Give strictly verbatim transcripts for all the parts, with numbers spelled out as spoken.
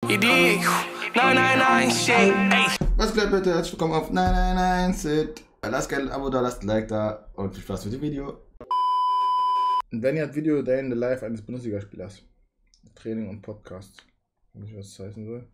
Was geht bitte? Herzlich willkommen auf nein nein nein Sit. Lasst gerne ein Abo da, lasst ein Like da und viel Spaß mit dem Video. Und wenn ihr ein Video Day in the Life eines Bundesligaspielers, Training und Podcast, weiß nicht, was das heißen soll.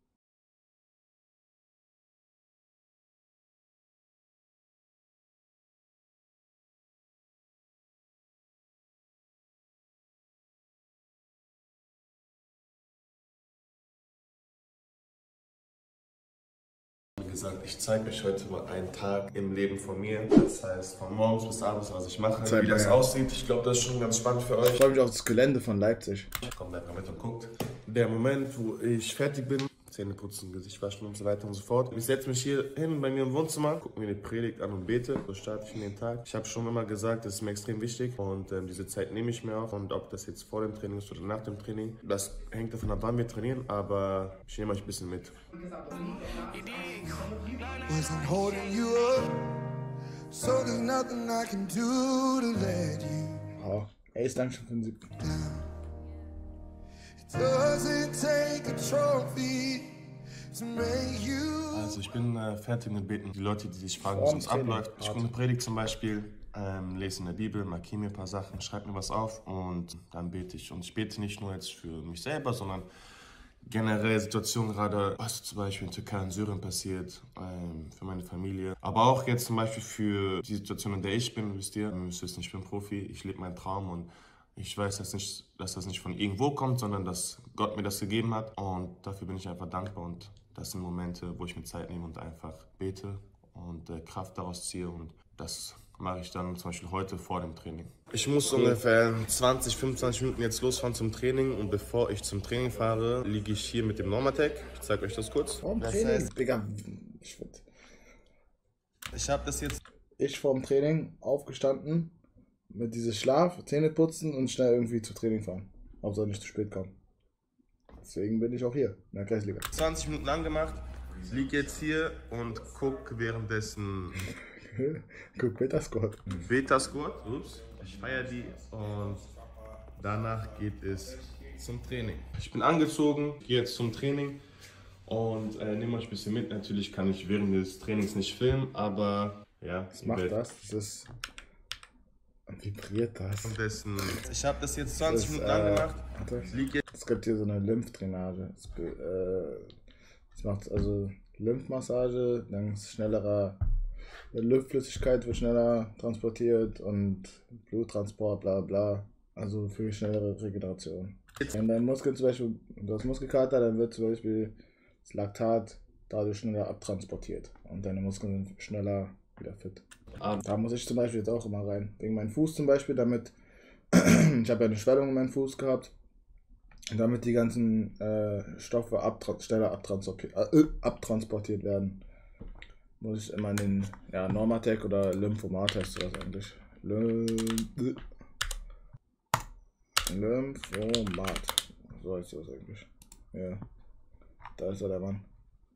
Gesagt, ich zeige euch heute mal einen Tag im Leben von mir. Das heißt, von morgens bis abends, was ich mache, Zeig wie das ja. aussieht. Ich glaube, das ist schon ganz spannend für euch. Ich freue mich auf das Gelände von Leipzig. Kommt einfach mit und guckt. Der Moment, wo ich fertig bin, Zähne putzen, Gesicht waschen und so weiter und so fort. Ich setze mich hier hin bei mir im Wohnzimmer, gucke mir eine Predigt an und bete. So starte ich in den Tag. Ich habe schon immer gesagt, das ist mir extrem wichtig und ähm, diese Zeit nehme ich mir auch. Und ob das jetzt vor dem Training ist oder nach dem Training, das hängt davon ab, wann wir trainieren, aber ich nehme euch ein bisschen mit. Wasn't holding you up, so there's nothing I can do to let you. Oh, ey, ist lang schon für den siebten. Also ich bin äh, fertig mit Beten. Die Leute, die sich fragen, wie es uns abläuft. Ich komme eine Predigt zum Beispiel, ähm, lese in der Bibel, markiere mir ein paar Sachen, schreibe mir was auf und dann bete ich. Und ich bete nicht nur jetzt für mich selber, sondern generell Situationen gerade, was zum Beispiel in Türkei und Syrien passiert, ähm, für meine Familie. Aber auch jetzt zum Beispiel für die Situation, in der ich bin, wisst ihr. Ihr müsst wissen, ich bin Profi, ich lebe meinen Traum und ich weiß, dass, nicht, dass das nicht von irgendwo kommt, sondern dass Gott mir das gegeben hat. Und dafür bin ich einfach dankbar. Und das sind Momente, wo ich mir Zeit nehme und einfach bete und äh, Kraft daraus ziehe. Und das mache ich dann zum Beispiel heute vor dem Training. Ich muss ungefähr zwanzig, fünfundzwanzig Minuten jetzt losfahren zum Training. Und bevor ich zum Training fahre, liege ich hier mit dem Normatec. Ich zeige euch das kurz. Vorm das Training? heißt, Digga, ich würde... Ich habe das jetzt... Ich vorm Training aufgestanden, mit diesem Schlaf, Zähne putzen und schnell irgendwie zu Training fahren. Hauptsache nicht zu spät kommen. Deswegen bin ich auch hier, in der Kreisliga. zwanzig Minuten lang gemacht, liege jetzt hier und guck währenddessen... Guck, Beta-Squad. Beta-Squad, ups, ich feiere die und danach geht es zum Training. Ich bin angezogen, gehe jetzt zum Training und äh, nehme euch ein bisschen mit. Natürlich kann ich während des Trainings nicht filmen, aber ja. Was macht das? Das ist... Vibriert das? Ich habe das jetzt zwanzig Minuten lang gemacht. Äh, es gibt hier so eine Lymphdrainage. Es, äh, es macht also Lymphmassage, dann ist schneller, Lymphflüssigkeit wird schneller transportiert und Bluttransport, bla bla. Also für schnellere Regeneration. Wenn dein Muskel zum Beispiel, du hast Muskelkater, dann wird zum Beispiel das Laktat dadurch schneller abtransportiert und deine Muskeln sind schneller wieder fit. Da muss ich zum Beispiel jetzt auch immer rein. Wegen meinem Fuß zum Beispiel, damit ich habe ja eine Schwellung in meinem Fuß gehabt. Und damit die ganzen äh, Stoffe abtra schneller abtransportiert, äh, abtransportiert werden, muss ich immer in den ja, Normatec oder Lymphomat heißt das eigentlich. Lymph Lymphomat. So heißt das eigentlich. Ja. Da ist er der Mann.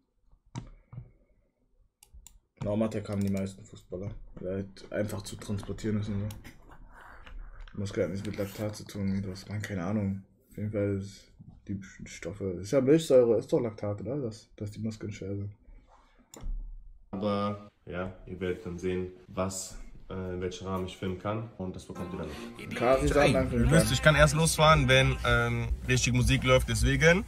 Normatec haben die meisten Fußballer, weil halt einfach zu transportieren ist und so. Muskel hat nichts mit Laktat zu tun, das man keine Ahnung. Auf jeden Fall ist die Stoffe, ist ja Milchsäure, ist doch Laktat, oder? Dass, dass die Muskeln schwer sind. Aber ja, ihr werdet dann sehen, was, äh, in welchem Rahmen ich filmen kann und das bekommt ihr dann mit. Kasi sagen, danke. Ihr wisst, ich kann erst losfahren, wenn ähm, richtig Musik läuft, deswegen.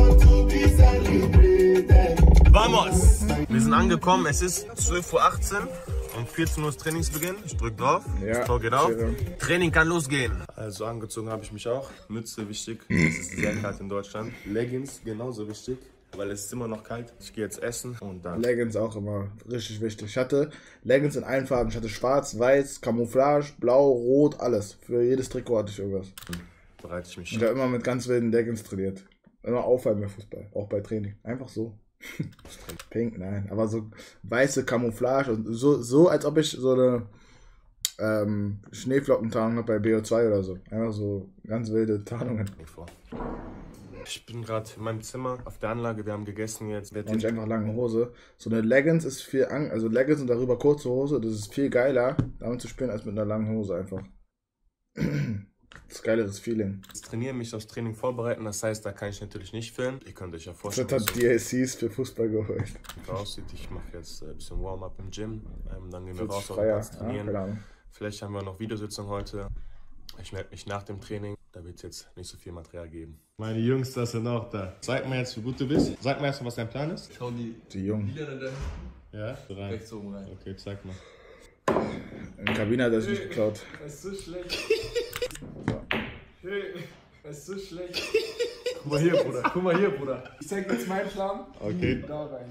Vamos! Wir sind angekommen, es ist zwölf Uhr achtzehn und vierzehn Uhr ist Trainingsbeginn. Ich drück drauf, ja, das Tor geht auf. Training kann losgehen. Also angezogen habe ich mich auch. Mütze wichtig, es ist sehr kalt in Deutschland. Leggings genauso wichtig, weil es ist immer noch kalt. Ich gehe jetzt essen und dann... Leggings auch immer richtig wichtig. Ich hatte Leggings in allen Farben. Ich hatte schwarz, weiß, Camouflage, blau, rot, alles. Für jedes Trikot hatte ich irgendwas. Hm, bereite ich mich. Ich habe immer mit ganz wilden Leggings trainiert. Immer auffallen bei Fußball, auch bei Training. Einfach so. Pink, nein, aber so weiße Camouflage und so, so als ob ich so eine ähm, Schneeflockentarnung habe bei B O zwei oder so. Einfach so ganz wilde Tarnungen. Ich bin gerade in meinem Zimmer auf der Anlage, wir haben gegessen jetzt. Und nicht einfach lange Hose. So eine Leggings ist viel, an also Leggings und darüber kurze Hose, das ist viel geiler, damit zu spielen, als mit einer langen Hose einfach. Das geileres Feeling. Ich trainiere mich aufs Training vorbereiten, das heißt, da kann ich natürlich nicht filmen. Ihr könnt euch ja vorstellen, das hat D L Cs für Fußball geholt. Wie aussieht. Ich mache jetzt ein bisschen Warm-up im Gym, ähm, dann gehen wir raus auf den Platz trainieren. Ja, Vielleicht haben wir noch Videositzung heute. Ich melde mich nach dem Training, da wird es jetzt nicht so viel Material geben. Meine Jungs, das sind auch da. Sag mir jetzt, wie gut du bist. Sag mir erst mal, was dein Plan ist. Schau die, die Jungen. Ja, rein. Rechts oben rein. Okay, zeig mal. In der Kabine hat er sich nicht geklaut. Das ist so schlecht. Hey, das ist so schlecht. Guck mal hier, Bruder. Guck mal hier, Bruder. Ich zeig jetzt meinen Plan. Okay. Da rein.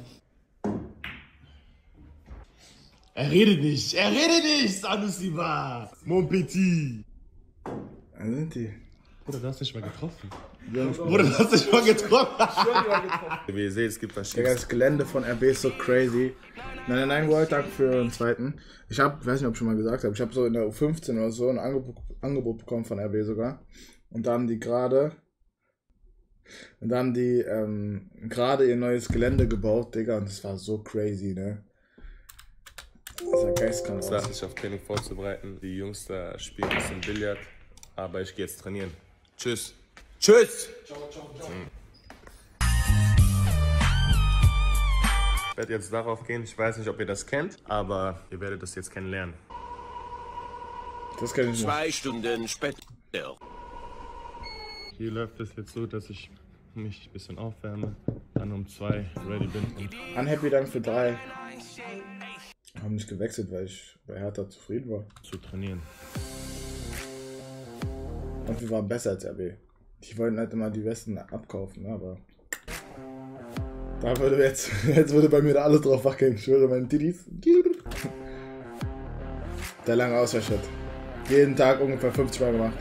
Er redet nicht, er redet nicht, Sanusiba. Mon Petit. Da sind die. Bruder, du hast dich mal getroffen. Ja, Bruder, du hast dich mal getroffen. Schon mal getroffen. Wie ihr seht, es gibt was Digga, das Gelände von R B ist so crazy. Nein, nein, nein, World Tag für den zweiten. Ich hab, weiß nicht, ob ich schon mal gesagt habe, ich habe so in der U fünfzehn oder so ein Angebot, Angebot bekommen von R B sogar. Und da haben die gerade, und da haben die ähm, gerade ihr neues Gelände gebaut, Digga, und das war so crazy, ne? Das sah geistkrank aus. Sache, sich auf Training vorzubereiten. Die Jungs da spielen ein bisschen Billard, aber ich gehe jetzt trainieren. Tschüss. Tschüss! Ciao, ciao, ciao. Ich werde jetzt darauf gehen, ich weiß nicht, ob ihr das kennt, aber ihr werdet das jetzt kennenlernen. Das kann ich nicht. Zwei Stunden später. Hier läuft es jetzt so, dass ich mich ein bisschen aufwärme, dann um zwei ready bin und Unhappy dann für drei. Haben nicht gewechselt, weil ich bei Hertha zufrieden war. zu trainieren. Und wir waren besser als R B. Die wollten halt immer die Westen abkaufen, ne? Aber da würde jetzt, jetzt würde bei mir da alles drauf wackeln. Ich schwöre, meine Tidis. Der lange Ausweichschritt. Jeden Tag ungefähr fünfzig Mal gemacht.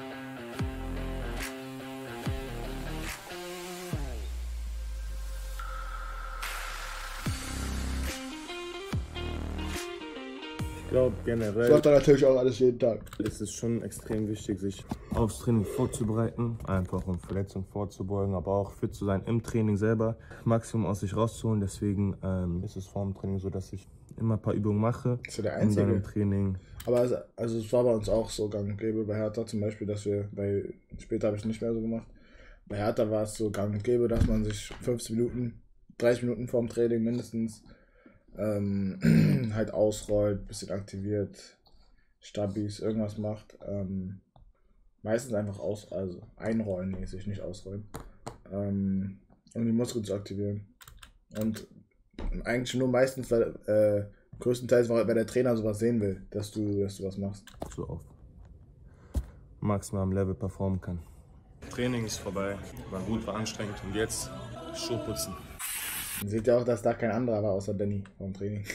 Ich glaube generell. Ich mache da natürlich auch alles jeden Tag. Es ist schon extrem wichtig, sich aufs Training vorzubereiten, einfach um Verletzungen vorzubeugen, aber auch fit zu sein im Training selber, Maximum aus sich rauszuholen. Deswegen ähm, ist es vor dem Training so, dass ich immer ein paar Übungen mache. Das ist ja der Und einzige. dann im Training. Aber also, also es war bei uns auch so gang und gäbe bei Hertha zum Beispiel, dass wir, bei später habe ich es nicht mehr so gemacht. Bei Hertha war es so gang und gäbe, dass man sich fünfzehn Minuten, dreißig Minuten vorm Training mindestens ähm, halt ausrollt, bisschen aktiviert, Stabis, irgendwas macht. Ähm, meistens einfach aus, also einrollen mäßig, nicht ausrollen. Ähm, um die Muskeln zu aktivieren. Und eigentlich nur meistens, weil äh, größtenteils, weil der Trainer sowas sehen will, dass du, dass du was machst. So auf maximal am Level performen kann. Training ist vorbei, war gut, war anstrengend und jetzt Schuhe putzen. Ihr seht ja auch, dass da kein anderer war, außer Danny vom Training.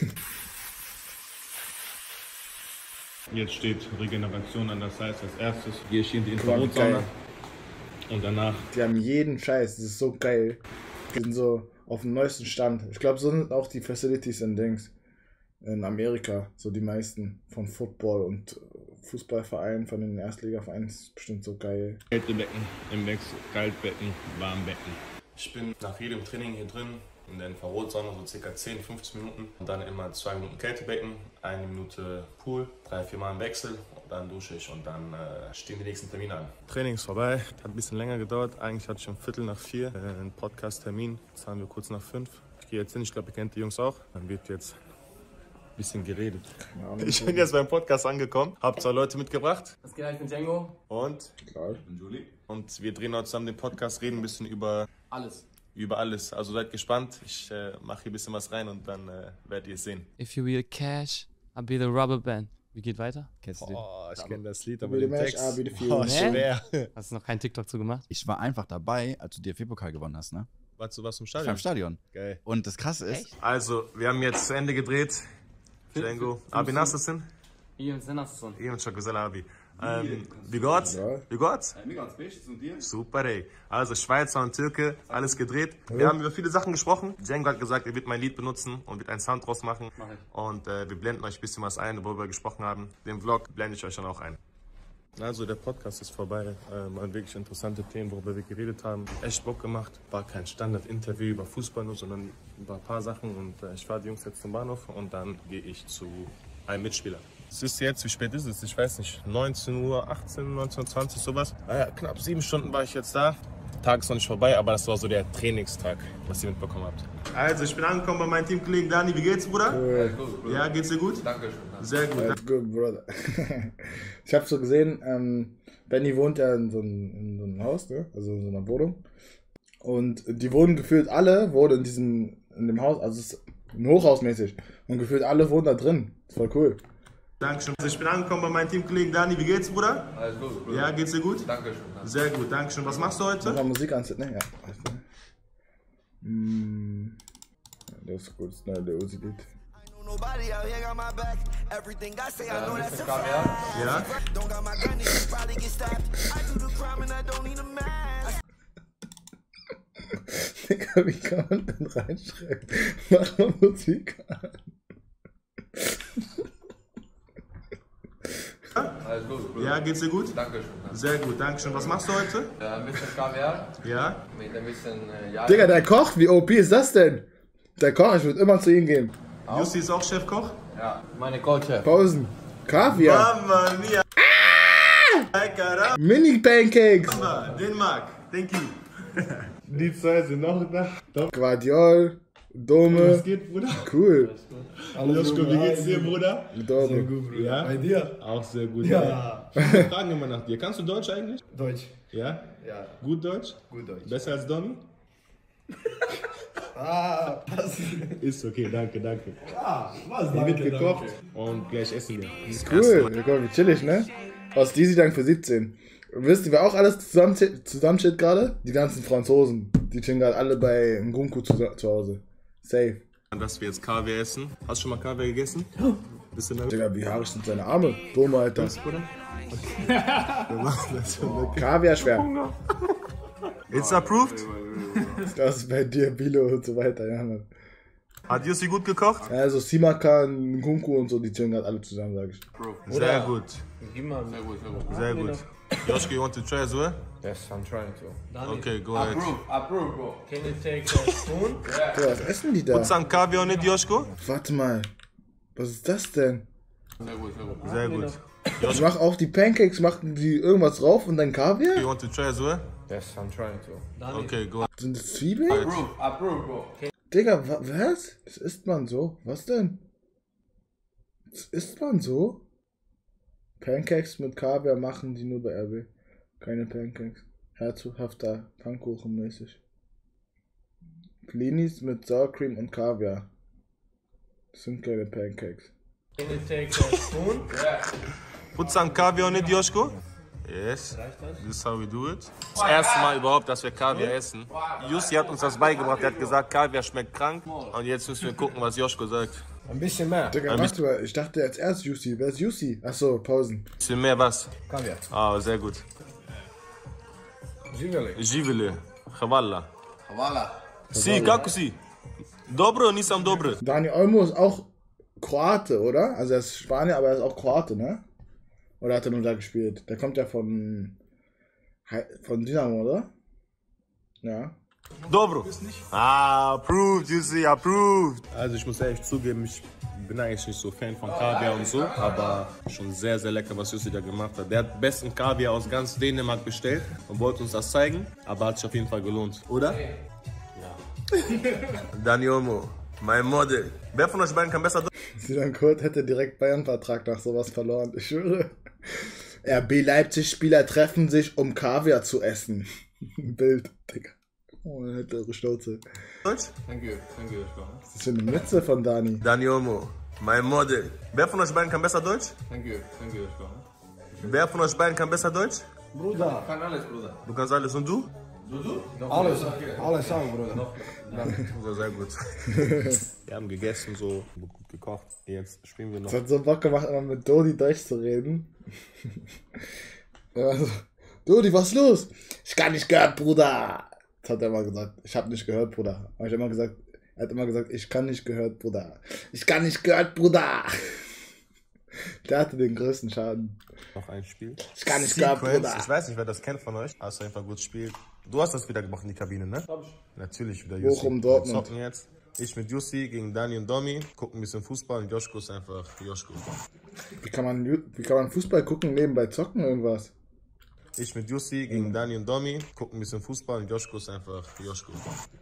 Jetzt steht Regeneration an, das heißt, als erstes gehe ich in die Infrarotsauna und danach. Die haben jeden Scheiß, das ist so geil. Die sind so auf dem neuesten Stand. Ich glaube, so sind auch die Facilities in Dings. In Amerika, so die meisten von Football und Fußballvereinen, von den Erstligavereinen, ist bestimmt so geil. Kältebecken im Wechsel, Kaltbecken, Warmbecken. Ich bin nach jedem Training hier drin in der Infrarotsauna so circa zehn, fünfzehn Minuten und dann immer zwei Minuten Kältebecken, eine Minute Pool, drei, vier Mal im Wechsel und dann dusche ich und dann äh, stehen die nächsten Termine an. Training ist vorbei, hat ein bisschen länger gedauert. Eigentlich hatte ich um Viertel nach vier äh, einen Podcast-Termin, jetzt haben wir kurz nach fünf. Ich gehe jetzt hin, ich glaube, ihr kennt die Jungs auch. Dann wird jetzt ein bisschen geredet. Ich bin jetzt beim Podcast angekommen, habe zwei Leute mitgebracht. Was geht, ich bin Django. Und? Klar. Ich bin Juli. Und wir drehen heute zusammen den Podcast, reden ein bisschen über Alles. über alles. Also seid gespannt. Ich äh, mache hier ein bisschen was rein und dann äh, werdet ihr es sehen. If you be the cash, I'll be the rubber band. Wie geht weiter? Kennst du den? Oh, ich kenne das Lied, aber den Text, oh, Nee? schwer. Hast du noch keinen TikTok zu gemacht? Ich war einfach dabei, als du D F B-Pokal gewonnen hast, ne? Warst du was im Ich war Stadion? im Stadion. Geil. Und das Krasse ist, Echt? Also, wir haben jetzt zu Ende gedreht. Django, Abi Nastassin? Hier im Senasson. Ian Chakuzela Abi. Ähm, wie geht's? Ja. Wie geht's? Mir ganz bestens und dir? Super, ey. Also Schweizer und Türke, alles gedreht. Wir haben über viele Sachen gesprochen. Django hat gesagt, er wird mein Lied benutzen und wird einen Sound draus machen. Mach ich. Und äh, wir blenden euch ein bisschen was ein, worüber wir gesprochen haben. Den Vlog blende ich euch dann auch ein. Also der Podcast ist vorbei. Ähm, waren wirklich interessante Themen, worüber wir geredet haben. Echt Bock gemacht. War kein Standard-Interview über Fußball nur, sondern über ein paar Sachen. Und äh, ich fahre die Jungs jetzt zum Bahnhof und dann gehe ich zu einem Mitspieler. Es ist jetzt, wie spät ist es? Ich weiß nicht, neunzehn Uhr, achtzehn, neunzehn Uhr zwanzig, sowas. Naja, knapp sieben Stunden war ich jetzt da. Tag ist noch nicht vorbei, aber das war so der Trainingstag, was ihr mitbekommen habt. Also, ich bin angekommen bei meinem Teamkollegen Dani. Wie geht's, Bruder? Cool. Gut, Bruder. Ja, geht's dir gut? Dankeschön. Sehr gut. That's good, brother. Ich habe so gesehen, ähm, Benny wohnt ja in so, einem, in so einem Haus, ne? Also in so einer Wohnung. Und die wohnen gefühlt alle, wohnen in diesem, in dem Haus, also es ist ein Hochhausmäßig. Und gefühlt alle wohnen da drin. Das ist voll cool. Dankeschön. Also, ich bin angekommen bei meinem Teamkollegen Dani. Wie geht's, Bruder? Alles gut, Bruder. Ja, geht's dir gut? Dankeschön. Sehr gut, Dankeschön. Was machst du heute? Noch Musik anziehen, ne? Ja. Mm. Ja, das ist gut, das ist eine der Uzi-Lied. Nobody out here got my back. Everything I say, I know that's a fact. Ja? Don't got my gun, you probably get stabbed. I do the crime and I don't need a mask. Digga, wie kann man denn reinschreiben? Mach mal Musik an. Alles gut, Bruder. Ja, geht's dir gut? Dankeschön. Sehr gut, Dankeschön. Was machst du heute? Ja, ein bisschen Kaviar Ja? mit ein bisschen äh, ja. Digga, der Koch, wie O P ist das denn? Der Koch, ich würde immer zu ihm gehen. Jussi ist auch Chefkoch? Ja, meine Coach-Chef. Pausen. Kaviar. Mamma mia! Caramba! Mini-Pancakes. Den mag. Thank you. Die zwei sind noch da. Guardiol, Dome. Was geht, Bruder? Cool. Joschko, wie geht's dir, Bruder? Dome. gut, Bruder. Ja? Bei dir? Auch sehr gut. Ja. Ich frage immer nach dir. Kannst du Deutsch eigentlich? Deutsch. Ja? Ja, Gut Deutsch? gut Deutsch. Besser als Domi? Ah, was? Ist okay, danke, danke. Ah, was? Hier wird Danke, gekocht danke. und gleich essen wir. Cool. Ja, guck mal, wie chillig, ne? Aus Dizzy Dank für siebzehn. Und wisst ihr, wer auch alles zusammen, zusammen chillt gerade? Die ganzen Franzosen. Die chillen gerade alle bei Nkunku zu, zu Hause. Safe. Dass wir jetzt Kaviar essen. Hast du schon mal Kaviar gegessen? Bisschen nervös. Digga, wie haarig sind seine Arme? Dome, Alter. Wir machen das schon. Kaviar schwer. It's approved? Das ist bei dir, Bilo und so weiter, ja, Mann. Hat Jussi gut gekocht? Also Simakan, Nkunku und so, die chillen gerade alle zusammen, sag ich. Sehr gut. Gib mal. Sehr gut, sehr gut. Sehr gut. Joschko, you want to try as well? Yes, I'm trying to. Okay, go ahead. Approve, approve, bro. Can you take a spoon? Yeah. So, was essen die da? Put some Kaviar on it, Joschko. Warte mal. Was ist das denn? Sehr gut, sehr gut. Sehr gut. Ich mach auf die Pancakes, machen die irgendwas drauf und dann Kaviar? You want to try as well? Yes, I'm trying to. Okay, go ahead. Sind das Zwiebeln? Approve, approve, bro. Can Digga, wa was? Das isst man so? Was denn? Das isst man so? Pancakes mit Kaviar machen die nur bei R B. Keine Pancakes. Herzhafter Pfannkuchen mäßig. Blinis mit Sour Cream und Kaviar. Das sind keine Pancakes. you take a spoon? Yeah. Put some Kaviar on it, Joschko. Yes, this is how we do it. Das erste Mal überhaupt, dass wir Kaviar essen. Jussi hat uns das beigebracht, er hat gesagt, Kaviar schmeckt krank. Und jetzt müssen wir gucken, was Joschko sagt. Ein bisschen mehr. Digga, warte mal, ich dachte jetzt erst Jussi. Wer ist Jussi? Achso, Pausen. Bisschen mehr was? Kaviar. Ah, sehr gut. Živjeli. Živjeli. Hvala. Hvala. Si, kako si? Dobro, nisam dobro. Dani Olmo ist auch Kroate, oder? Also er ist Spanier, aber er ist auch Kroate, ne? Oder hat er nur da gespielt? Der kommt ja von von Dynamo, oder? Ja. Dobro. Ah, approved, Jussi, approved. Also ich muss ehrlich zugeben, ich bin eigentlich nicht so Fan von Kaviar und so, aber schon sehr, sehr lecker, was Jussi da gemacht hat. Der hat besten Kaviar aus ganz Dänemark bestellt und wollte uns das zeigen, aber hat sich auf jeden Fall gelohnt, oder? Ja. Dani Olmo, mein Model. Wer von euch beiden kann besser Deutsch? Sinan Kurt hätte direkt Bayern-Vertrag nach sowas verloren, ich schwöre. R B Leipzig-Spieler treffen sich, um Kaviar zu essen. Bild, Digga. Oh, dann hätte eure Schnauze. Deutsch? Thank you, thank you, Joshua. Was ist das für eine Mütze von Dani? Dani Olmo, mein Model. Wer von euch beiden kann besser Deutsch? Thank you, thank you, Joshua. Wer von euch beiden kann besser Deutsch? Bruder. Kann alles, Bruder. Du kannst alles und du? Alles, alles auch, Bruder. So, sehr gut. Wir haben gegessen, so gut gekocht. Jetzt spielen wir noch. Es hat so Bock gemacht, immer mit Dodi Deutsch zu reden. Also, Dodi, was ist los? Ich kann nicht gehört, Bruder. Das hat er immer gesagt. Ich hab nicht gehört, Bruder. Aber ich hab immer gesagt, er hat immer gesagt, ich kann nicht gehört, Bruder. Ich kann nicht gehört, Bruder. Der hatte den größten Schaden. Noch ein Spiel. Ich kann nicht gehört, Bruder. Ich weiß nicht, wer das kennt von euch. Hast du einfach gut gespielt. Du hast das wieder gemacht in die Kabine, ne? Hab ich. Natürlich wieder. Bochum, Dortmund. Wir zocken jetzt. Ich mit Jussi gegen Dani und Domi, gucken ein bisschen Fußball und Joschko ist einfach Joschko. Wie kann man, wie kann man Fußball gucken, nebenbei zocken irgendwas? Ich mit Jussi gegen mhm. Dani und Domi, gucken ein bisschen Fußball und Joschko ist einfach Joschko.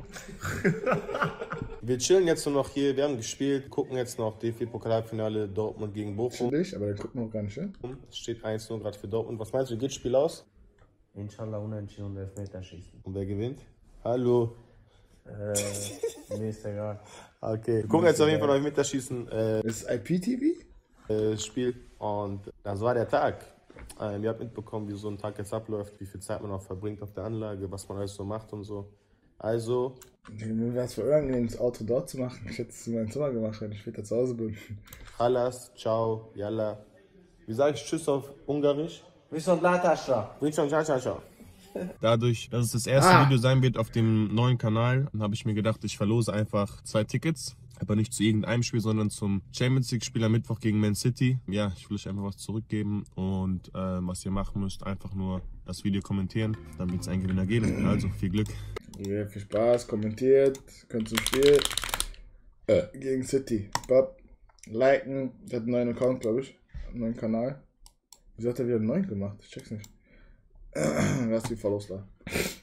Wir chillen jetzt nur noch hier, wir haben gespielt, gucken jetzt noch D F B-Pokalfinale Dortmund gegen Bochum. Chillig, aber dann gucken wir noch gar nicht, ne? Es steht eins null gerade für Dortmund. Was meinst du, wie geht das Spiel aus? Inshallah unentschieden und Elfmeterschießen. Und wer gewinnt? Hallo. Äh, mir ist egal. Okay, wir gucken jetzt auf jeden Fall noch Elfmeterschießen. Äh, ist I P T V? Äh, Spiel. Und das war der Tag. Ähm, ihr habt mitbekommen, wie so ein Tag jetzt abläuft, wie viel Zeit man auch verbringt auf der Anlage, was man alles so macht und so. Also. Mir wäre es voll unangenehm, das Auto dort zu machen. Ich hätte es in meinem Zimmer gemacht, wenn ich später zu Hause bin. Halas, ciao, yalla. Wie sage ich Tschüss auf Ungarisch? Wison Latascha. Wison Latascha. Dadurch, dass es das erste ah. Video sein wird auf dem neuen Kanal, habe ich mir gedacht, ich verlose einfach zwei Tickets. Aber nicht zu irgendeinem Spiel, sondern zum Champions League Spiel am Mittwoch gegen Man City. Ja, ich will euch einfach was zurückgeben und äh, was ihr machen müsst, einfach nur das Video kommentieren, dann wird es einen Gewinner geben. Also viel Glück. Ja, viel Spaß, kommentiert, könnt zum Spiel äh, gegen City. Bob, liken, der hat einen neuen Account, glaube ich, einen neuen Kanal. Wieso hat er wieder einen neuen gemacht? Ich check's nicht. Lass die Follows da.